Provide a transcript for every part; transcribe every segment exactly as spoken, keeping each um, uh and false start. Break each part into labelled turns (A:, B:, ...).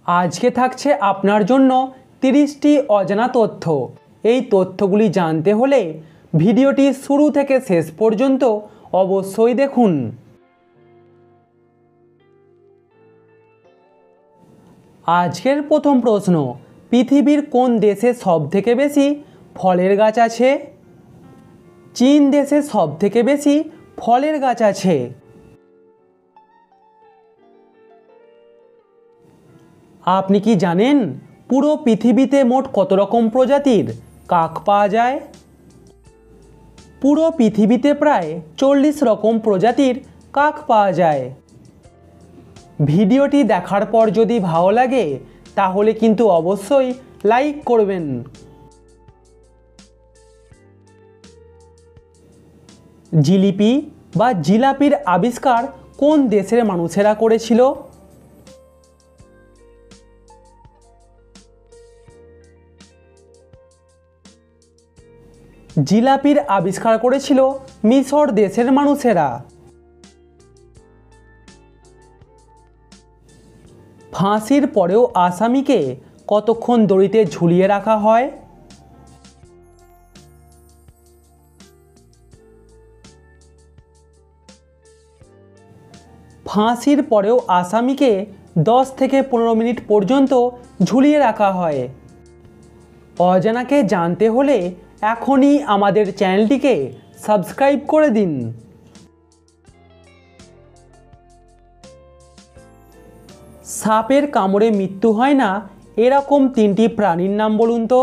A: আজকে থাকছে আপনার জন্য তিরিশটি অজানা তথ্য। এই তথ্যগুলি জানতে হলে ভিডিওটি শুরু থেকে শেষ পর্যন্ত অবশ্যই দেখুন। আজকের প্রথম প্রশ্ন, পৃথিবীর কোন দেশে সবথেকে বেশি ফলের গাছ আছে? চীন দেশে সবথেকে বেশি ফলের গাছ আছে। আপনি কি জানেন পুরো পৃথিবীতে মোট কত রকম প্রজাতির কাক পাওয়া যায়? পুরো পৃথিবীতে প্রায় চল্লিশ রকম প্রজাতির কাক পাওয়া যায়। ভিডিওটি দেখার পর যদি ভালো লাগে তাহলে কিন্তু অবশ্যই লাইক করবেন। জিলিপি বা জিলাপির আবিষ্কার কোন দেশের মানুষেরা করেছিল? জিলাপির আবিষ্কার করেছিল মিশর দেশের মানুষেরা। ফাঁসির পরেও আসামিকে কতক্ষণ দড়িতে ঝুলিয়ে রাখা হয়? ফাঁসির পরেও আসামিকে দশ থেকে পনেরো মিনিট পর্যন্ত ঝুলিয়ে রাখা হয়। অজানাকে জানতে হলে এখনই আমাদের চ্যানেলটিকে সাবস্ক্রাইব করে দিন। সাপের কামড়ে মৃত্যু হয় না এরকম তিনটি প্রাণীর নাম বলুন তো।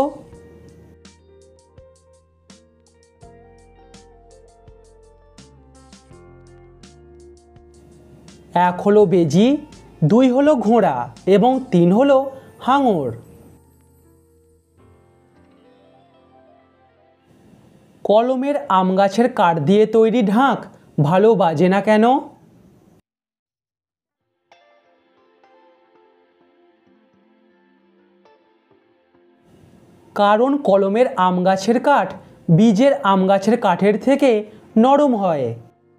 A: এক হলো বেজি, দুই হলো ঘোড়া এবং তিন হলো হাঙর। কলমের আম গাছের কাঠ দিয়ে তৈরি ঢাক ভালো বাজে না কেন? কারণ কলমের আম গাছের কাঠ বীজের আম গাছের কাঠের থেকে নরম হয়।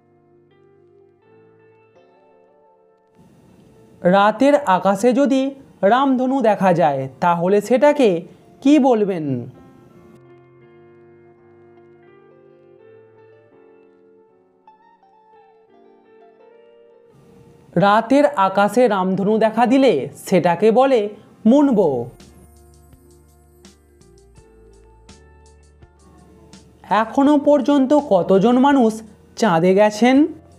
A: রাতের আকাশে যদি রামধনু দেখা যায় তাহলে সেটাকে কি বলবেন? রাতের আকাশে রামধনু দেখা দিলে সেটাকে বলে মুনবো। এখনো পর্যন্ত কতজন মানুষ চাঁদে গেছেন?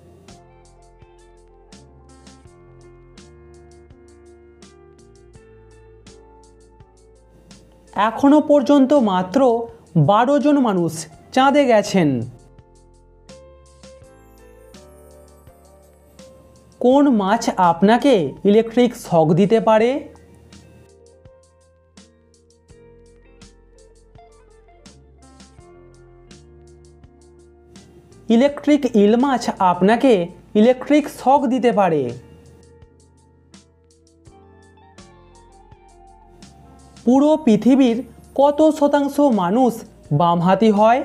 A: এখনো পর্যন্ত মাত্র বারো জন মানুষ চাঁদে গেছেন। কোন মাছ আপনাকে ইলেকট্রিক শক দিতে পারে? ইলেকট্রিক ইল মাছ আপনাকে ইলেকট্রিক শক দিতে পারে। পুরো পৃথিবীর কত শতাংশ মানুষ বামহাতি হয়?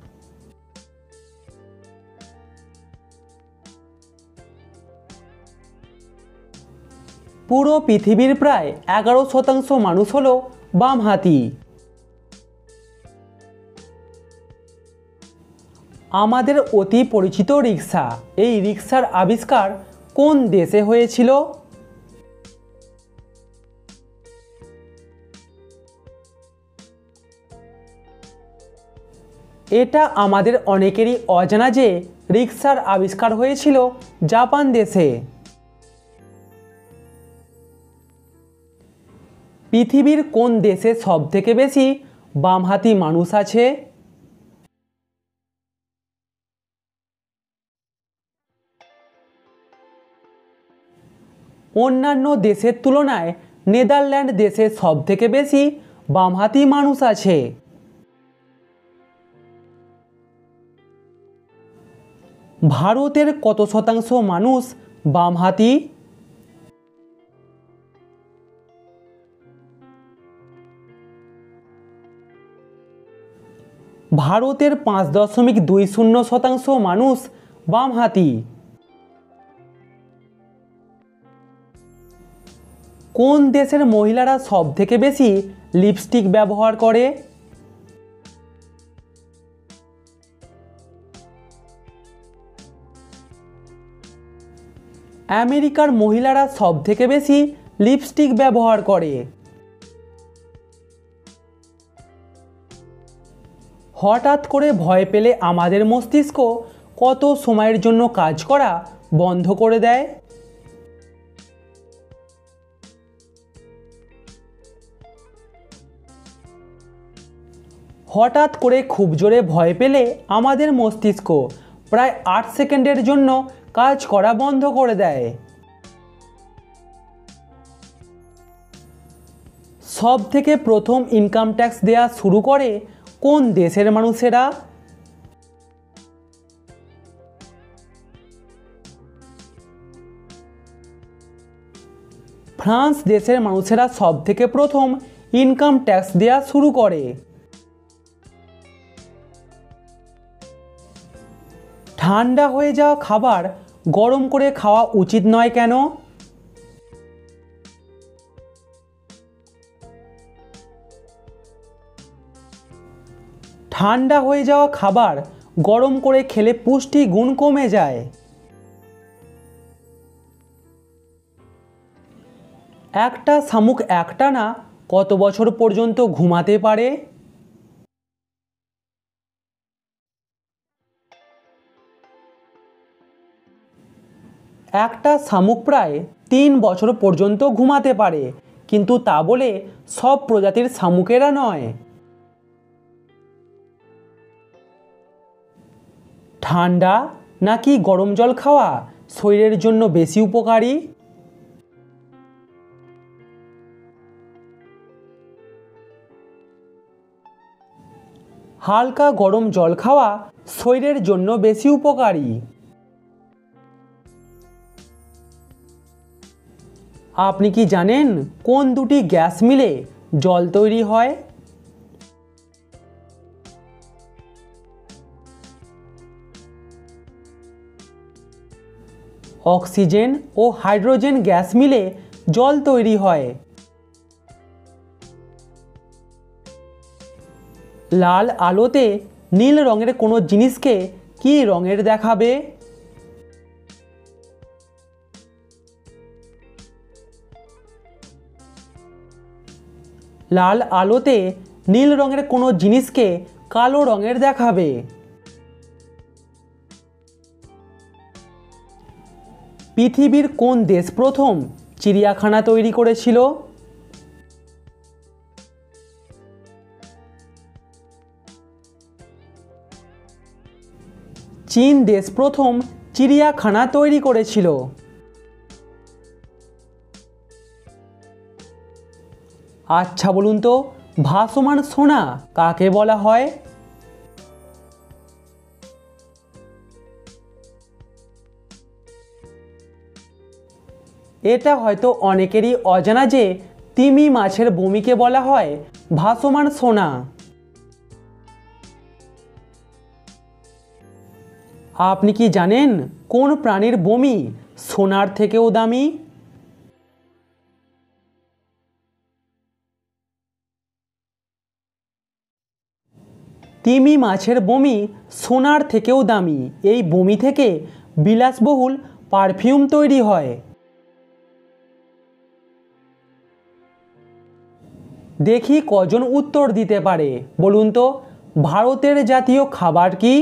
A: পুরো পৃথিবীর প্রায় এগারো শতাংশ মানুষ হলো বামহাতি। আমাদের অতি পরিচিত রিক্সা, এই রিক্সার আবিষ্কার কোন দেশে হয়েছিল? এটা আমাদের অনেকেরই অজানা যে রিক্সার আবিষ্কার হয়েছিল জাপান দেশে। পৃথিবীর কোন দেশে সবথেকে বেশি বামহাতি মানুষ আছে? অন্যান্য দেশের তুলনায় নেদারল্যান্ড দেশে সবথেকে বেশি বামহাতি মানুষ আছে। ভারতের কত শতাংশ মানুষ বামহাতি? ভারতের পাঁচ দশমিক দুই শূন্য শতাংশ মানুষ বামহাতি। কোন দেশের মহিলারা সবথেকে বেশি লিপস্টিক ব্যবহার করে? আমেরিকার মহিলারা সবথেকে বেশি লিপস্টিক ব্যবহার করে। হঠাৎ করে ভয় পেলে আমাদের মস্তিষ্ক কত সময়ের জন্য কাজ করা বন্ধ করে দেয়? হঠাৎ করে খুব জোরে ভয় পেলে আমাদের মস্তিষ্ক প্রায় আট সেকেন্ডের জন্য কাজ করা বন্ধ করে দেয়। সব থেকে প্রথম ইনকাম ট্যাক্স দেয়া শুরু করে কোন দেশের মানুষেরা? ফ্রান্স দেশের মানুষেরা সব থেকে প্রথম ইনকাম ট্যাক্স দেয়া শুরু করে। ঠান্ডা হয়ে যাওয়া খাবার গরম করে খাওয়া উচিত নয় কেন? ঠান্ডা হয়ে যাওয়া খাবার গরম করে খেলে পুষ্টি গুণ কমে যায়। একটা শামুক একটানা কত বছর পর্যন্ত ঘুমাতে পারে? একটা শামুক প্রায় তিন বছর পর্যন্ত ঘুমাতে পারে, কিন্তু তা বলে সব প্রজাতির শামুকেরা নয়। ঠান্ডা নাকি গরম জল খাওয়া শরীরের জন্য বেশি উপকারী? হালকা গরম জল খাওয়া শরীরের জন্য বেশি উপকারী। আপনি কি জানেন কোন দুটি গ্যাস মিলে জল তৈরি হয়? অক্সিজেন ও হাইড্রোজেন গ্যাস মিলে জল তৈরি হয়। লাল আলোতে নীল রঙের কোনো জিনিসকে কী রঙের দেখাবে? লাল আলোতে নীল রঙের কোনো জিনিসকে কালো রঙের দেখাবে। পৃথিবীর কোন দেশ প্রথম চিড়িয়াখানা তৈরি করেছিল? চীন দেশ প্রথম চিড়িয়াখানা তৈরি করেছিল। আচ্ছা বলুন তো, ভাসমান সোনা কাকে বলা হয়? এটা হয়তো অনেকেরই অজানা যে তিমি মাছের বমিকে বলা হয় ভাসমান সোনা। আপনি কি জানেন কোন প্রাণীর বমি সোনার থেকেও দামি? তিমি মাছের বমি সোনার থেকেও দামি। এই বমি থেকে বিলাসবহুল পারফিউম তৈরি হয়। দেখি কজন উত্তর দিতে পারে। বলুন তো, ভারতের জাতীয় খাবার কি?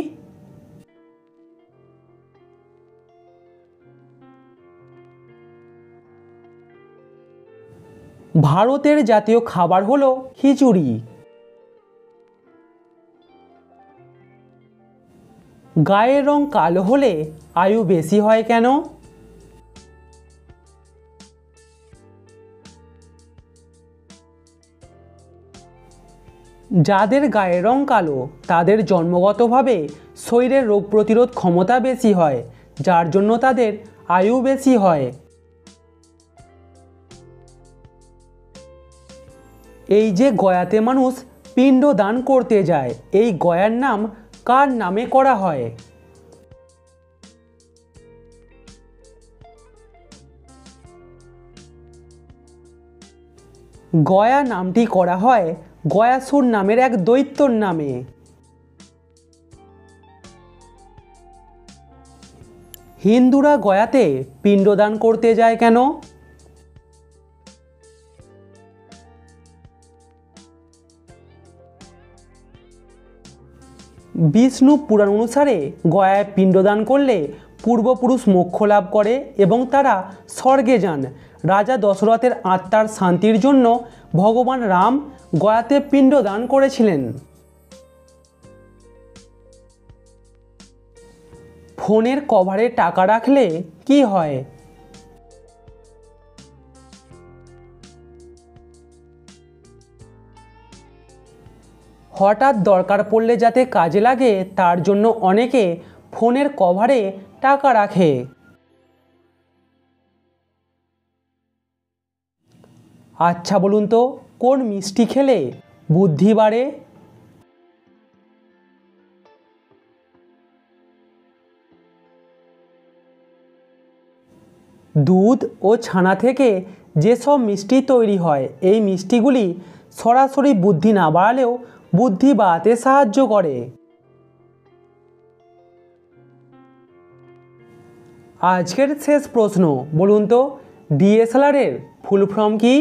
A: ভারতের জাতীয় খাবার হলো খিচুড়ি। গায়ের রং কালো হলে আয়ু বেশি হয় কেন? যাদের গায়ের রং কালো তাদের জন্মগতভাবে শরীরের রোগ প্রতিরোধ ক্ষমতা বেশি হয়, যার জন্য তাদের আয়ু বেশি হয়। এই যে গয়াতে মানুষ পিণ্ড দান করতে যায়, এই গয়ার নাম কার নামে করা হয়? গয়া নামটি করা হয় গয়াসুর নামের এক দৈত্যর নামে। হিন্দুরা গয়াতে পিণ্ডদান করতে যায় কেন? বিষ্ণু পুরাণ অনুসারে গয়ায় পিণ্ডদান করলে পূর্বপুরুষ মোক্ষ লাভ করে এবং তারা স্বর্গে যান। রাজা দশরথের আত্মার শান্তির জন্য ভগবান রাম গয়াতে পিণ্ডদান করেছিলেন। ফোনের কভারে টাকা রাখলে কি হয়? হঠাৎ দরকার পড়লে যাতে কাজে লাগে তার জন্য অনেকে ফোনের কভারে টাকা রাখে। আচ্ছা বলুন তো, কোন মিষ্টি খেলে বুদ্ধি বাড়ে? দুধ ও ছানা থেকে যেসব মিষ্টি তৈরি হয় এই মিষ্টিগুলি সরাসরি বুদ্ধি না বাড়ালেও বুদ্ধি বাড়াতে সাহায্য করে। আজকের শেষ প্রশ্ন, বলুন তো ডিএসএলআর এর ফুল ফর্ম কি?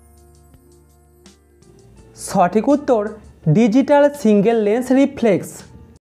A: সঠিক উত্তর ডিজিটাল সিঙ্গেল লেন্স রিফ্লেক্স।